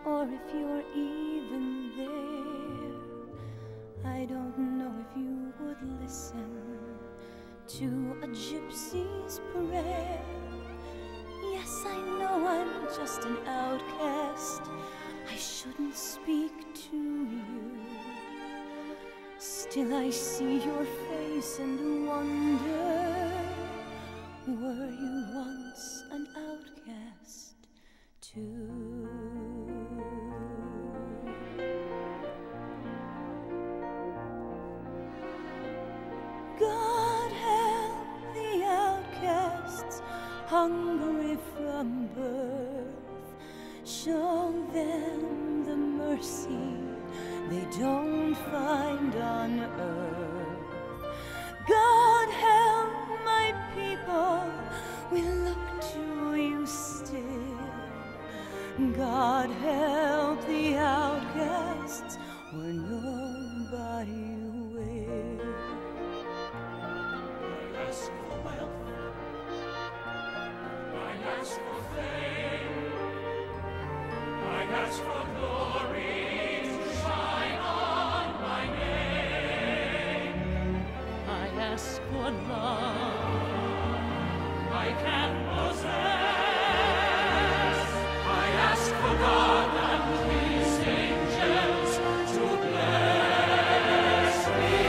or if you're even there. I don't know if you would listen to a gypsy's prayer. Yes, I know I'm just an outcast. I shouldn't speak to you. Still I see your face and wonder, were you once an outcast too? God help the outcasts, hungry from birth. Show them the mercy they don't find on earth. God help my people, we look to you still. God help the outcasts where nobody will. I ask for wealth, I ask for fame, I ask for glory to shine on my name. I ask for love I can possess. I ask for God and His angels to bless me.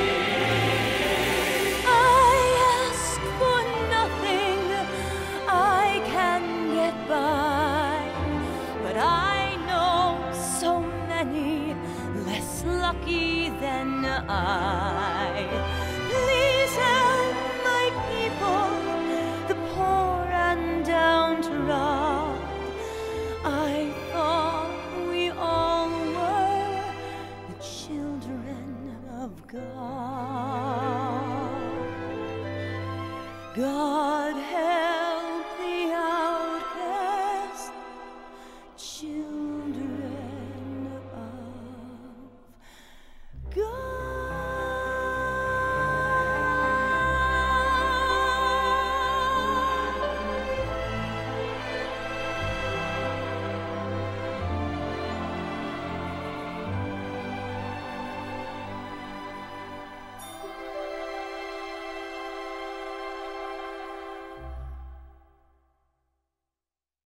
I ask for nothing, I can get by, but I know so many less lucky than I. Please help my people, the poor and downtrodden. I thought we all were the children of God. God help